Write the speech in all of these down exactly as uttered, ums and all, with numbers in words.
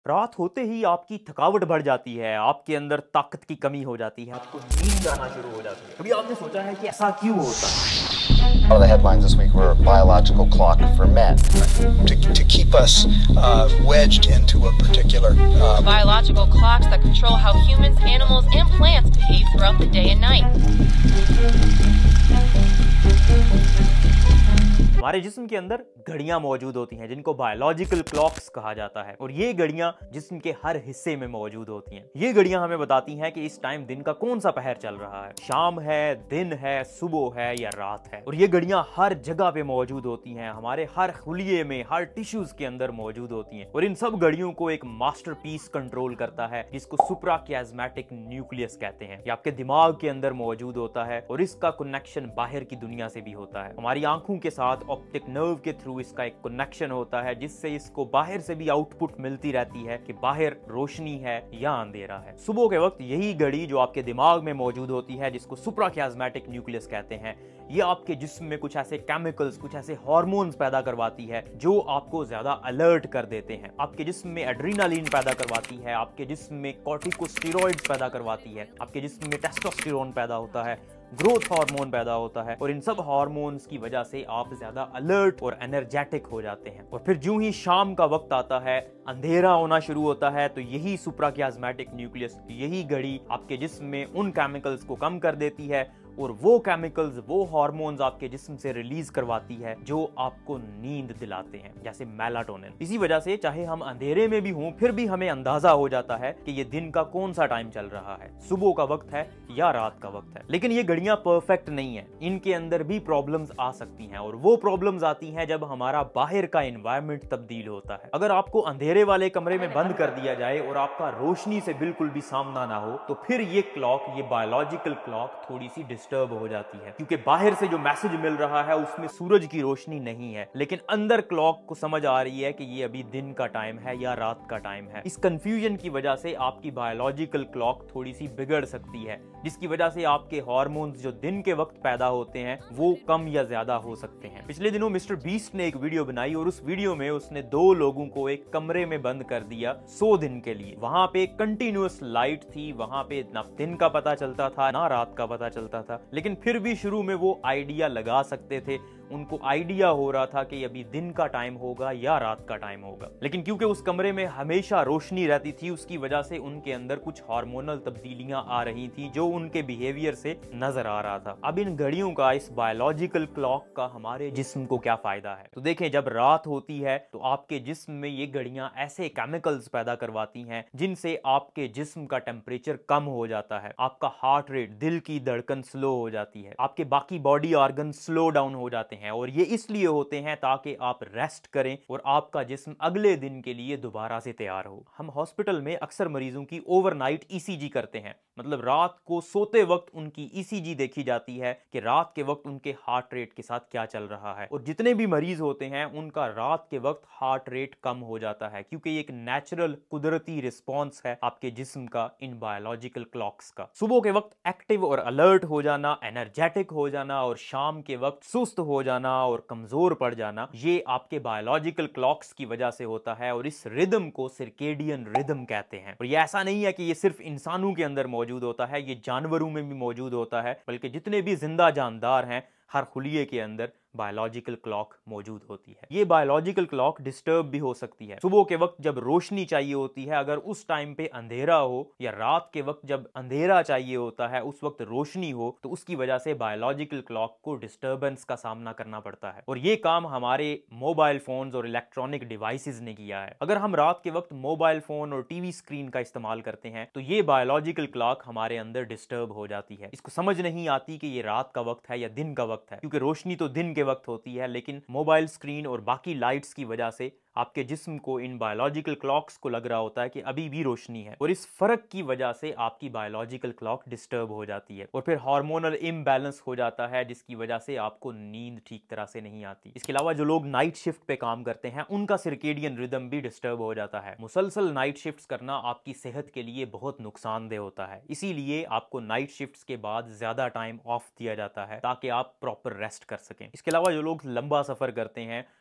रात होते ही आपकी थकावट बढ़ जाती है, आपके अंदर ताकत की कमी हो जाती है, आपको नींद आना शुरू हो जाती है। कभी आपने सोचा है कि ऐसा क्यों होता है? One of the headlines this week were biological clock for men. To, to keep us uh, wedged into a particular uh, biological clocks that control how humans, animals, and plants behave throughout the day and night. हमारे जिस्म के अंदर घड़ियां मौजूद होती हैं जिनको biological clocks कहा जाता है और ये घड़ियां जिस्म के हर हिस्से में मौजूद होती हैं। ये घड़ियां हमें बताती हैं कि इस टाइम दिन का कौन सा पहर चल रहा है, शाम है, दिन है, सुबह है या रात है। और ये घड़ियां हर जगह पे मौजूद होती हैं, हमारे हर खुलिये में, हर टिश्यूज के अंदर मौजूद होती हैं। और इन सब घड़ियों को एक मास्टरपीस कंट्रोल करता है जिसको सुप्राकियास्मेटिक न्यूक्लियस कहते हैं। ये आपके दिमाग के अंदर मौजूद होता है और इसका कनेक्शन बाहर की दुनिया से भी होता है। हमारी आंखों के साथ ऑप्टिक नर्व के थ्रू इसका एक कनेक्शन होता है जिससे इसको बाहर से भी आउटपुट मिलती रहती है कि बाहर रोशनी है या अंधेरा है। सुबह के वक्त यही घड़ी जो आपके दिमाग में मौजूद होती है जिसको सुप्राकियास्मेटिक न्यूक्लियस कहते हैं, ये आपके जिस्म में कुछ ऐसे केमिकल्स, कुछ ऐसे हार्मोन्स पैदा करवाती है जो आपको ज्यादा अलर्ट कर देते हैं। आपके जिस्म में एड्रेनालिन पैदा करवाती है, आपके जिस्म में कॉर्टिकोस्टेरॉइड्स पैदा करवाती है, आपके जिस्म में टेस्टोस्टेरोन पैदा होता है, ग्रोथ हार्मोन पैदा होता है और इन सब हार्मोन्स की वजह से आप ज्यादा अलर्ट और एनर्जेटिक हो जाते हैं। और फिर जो ही शाम का वक्त आता है, अंधेरा होना शुरू होता है, तो यही सुप्राकियास्मेटिक न्यूक्लियस, यही घड़ी आपके जिस्म में उन केमिकल्स को कम कर देती है और वो केमिकल्स, वो हार्मोन्स आपके जिस्म से रिलीज करवाती है जो आपको नींद दिलाते हैं, जैसे मेलाटोनिन। इसी वजह से चाहे हम अंधेरे में भी हों फिर भी हमें अंदाजा हो जाता है कि ये दिन का कौन सा टाइम चल रहा है, सुबह का वक्त है या रात का वक्त है। लेकिन ये घड़ियां परफेक्ट नहीं है, इनके अंदर भी प्रॉब्लम्स आ सकती हैं और वो प्रॉब्लम्स आती हैं जब हमारा बाहर का एनवायरनमेंट तब्दील होता है। अगर आपको अंधेरे वाले कमरे में बंद कर दिया जाए और आपका रोशनी से बिल्कुल भी सामना ना हो तो फिर ये क्लॉक, ये बायोलॉजिकल क्लॉक थोड़ी सी डिस्टर्ब हो जाती है क्योंकि बाहर से जो मैसेज मिल रहा है उसमें सूरज की रोशनी नहीं है, लेकिन अंदर क्लॉक को समझ आ रही है कि ये अभी दिन का टाइम है या रात का टाइम है। इस कंफ्यूजन की वजह से आपकी बायोलॉजिकल क्लॉक थोड़ी सी बिगड़ सकती है जिसकी वजह से आपके हार्मोन्स जो दिन के वक्त पैदा होते हैं वो कम या ज्यादा हो सकते हैं। पिछले दिनों मिस्टर बीस्ट ने एक वीडियो बनाई और उस वीडियो में उसने दो लोगों को एक कमरे में बंद कर दिया सौ दिन के लिए। वहां पे कंटिन्यूअस लाइट थी, वहां पे ना दिन का पता चलता था ना रात का पता चलता था, लेकिन फिर भी शुरू में वो आइडिया लगा सकते थे, उनको आइडिया हो रहा था कि अभी दिन का टाइम होगा या रात का टाइम होगा। लेकिन क्योंकि उस कमरे में हमेशा रोशनी रहती थी उसकी वजह से उनके अंदर कुछ हार्मोनल तब्दीलियां आ रही थी जो उनके बिहेवियर से नजर आ रहा था। अब इन घड़ियों का, इस बायोलॉजिकल क्लॉक का हमारे जिस्म को क्या फायदा है? तो देखें, जब रात होती है तो आपके जिस्म में ये घड़ियां ऐसे केमिकल्स पैदा करवाती हैं जिनसे आपके जिस्म का टेम्परेचर कम हो जाता है, आपका हार्ट रेट, दिल की धड़कन स्लो हो जाती है, आपके बाकी बॉडी ऑर्गन स्लो डाउन हो जाते हैं। और ये इसलिए होते हैं ताकि आप रेस्ट करें और आपका जिस्म अगले दिन के लिए दोबारा से तैयार हो। हम हॉस्पिटल में अक्सर मरीजों की ओवरनाइट ईसीजी करते हैं, मतलब रात को सोते वक्त उनकी ईसीजी देखी जाती है कि रात के वक्त उनके हार्ट रेट के साथ क्या चल रहा है। और जितने भी मरीज होते हैं उनका रात के वक्त हार्ट रेट कम हो जाता है क्योंकि ये एक नेचुरल, कुदरती रिस्पॉन्स है आपके जिस्म का इन बायोलॉजिकल क्लॉक्स का। सुबह के वक्त एक्टिव और अलर्ट हो जाना, एनर्जेटिक हो जाना और शाम के वक्त सुस्त हो जाना और कमजोर पड़ जाना, ये आपके बायोलॉजिकल क्लॉक्स की वजह से होता है और इस रिदम को सर्केडियन रिदम कहते हैं। और ये ऐसा नहीं है कि ये सिर्फ इंसानों के अंदर मौजूद होता है, ये जानवरों में भी मौजूद होता है, बल्कि जितने भी जिंदा जानदार हैं हर खुलिये के अंदर बायोलॉजिकल क्लॉक मौजूद होती है। ये बायोलॉजिकल क्लॉक डिस्टर्ब भी हो सकती है। सुबह के वक्त जब रोशनी चाहिए होती है, अगर उस टाइम पे अंधेरा हो, या रात के वक्त जब अंधेरा चाहिए होता है उस वक्त रोशनी हो, तो उसकी वजह से बायोलॉजिकल क्लॉक को डिस्टर्बेंस का सामना करना पड़ता है। और ये काम हमारे मोबाइल फोन्स और इलेक्ट्रॉनिक डिवाइसेस ने किया है। अगर हम रात के वक्त मोबाइल फोन और टीवी स्क्रीन का इस्तेमाल करते हैं तो ये बायोलॉजिकल क्लॉक हमारे अंदर डिस्टर्ब हो जाती है। इसको समझ नहीं आती कि ये रात का वक्त है या दिन का वक्त है, क्योंकि रोशनी तो दिन के वक्त होती है, लेकिन मोबाइल स्क्रीन और बाकी लाइट्स की वजह से आपके जिस्म को, इन बायोलॉजिकल क्लॉक्स को लग रहा होता है कि अभी भी रोशनी है और इस फर्क की वजह से आपकी बायोलॉजिकल क्लॉक डिस्टर्ब हो जाती है और फिर हार्मोनल इम्बैलेंस हो जाता है जिसकी वजह से आपको नींद ठीक तरह से नहीं आती। इसके अलावा जो लोग नाइट शिफ्ट पे काम करते हैं उनका सर्केडियन रिदम भी डिस्टर्ब हो जाता है। मुसलसल नाइट शिफ्ट्स करना आपकी सेहत के लिए बहुत नुकसानदेह होता है, इसीलिए आपको नाइट शिफ्ट्स के बाद ज्यादा टाइम ऑफ दिया जाता है ताकि आप प्रॉपर रेस्ट कर सकें। इसके अलावा जो लोग लंबा सफर करते हैं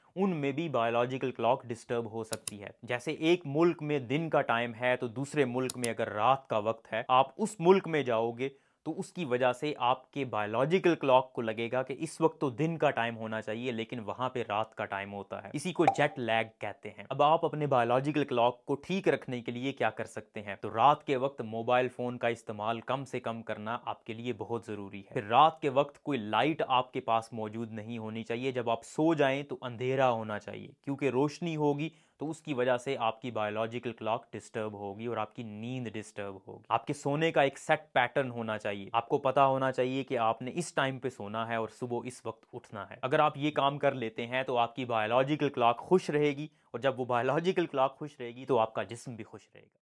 उनमें भी बायोलॉजिकल क्लॉक डिस्टर्ब हो सकती है। जैसे एक मुल्क में दिन का टाइम है तो दूसरे मुल्क में अगर रात का वक्त है, आप उस मुल्क में जाओगे तो उसकी वजह से आपके बायोलॉजिकल क्लॉक को लगेगा कि इस वक्त तो दिन का टाइम होना चाहिए, लेकिन वहां पे रात का टाइम होता है। इसी को जेट लैग कहते हैं। अब आप अपने बायोलॉजिकल क्लॉक को ठीक रखने के लिए क्या कर सकते हैं? तो रात के वक्त मोबाइल फोन का इस्तेमाल कम से कम करना आपके लिए बहुत जरूरी है। फिर रात के वक्त कोई लाइट आपके पास मौजूद नहीं होनी चाहिए। जब आप सो जाएं तो अंधेरा होना चाहिए, क्योंकि रोशनी होगी तो उसकी वजह से आपकी बायोलॉजिकल क्लॉक डिस्टर्ब होगी और आपकी नींद डिस्टर्ब होगी। आपके सोने का एक सेट पैटर्न होना चाहिए। आपको पता होना चाहिए कि आपने इस टाइम पे सोना है और सुबह इस वक्त उठना है। अगर आप ये काम कर लेते हैं तो आपकी बायोलॉजिकल क्लॉक खुश रहेगी, और जब वो बायोलॉजिकल क्लॉक खुश रहेगी तो आपका जिस्म भी खुश रहेगा।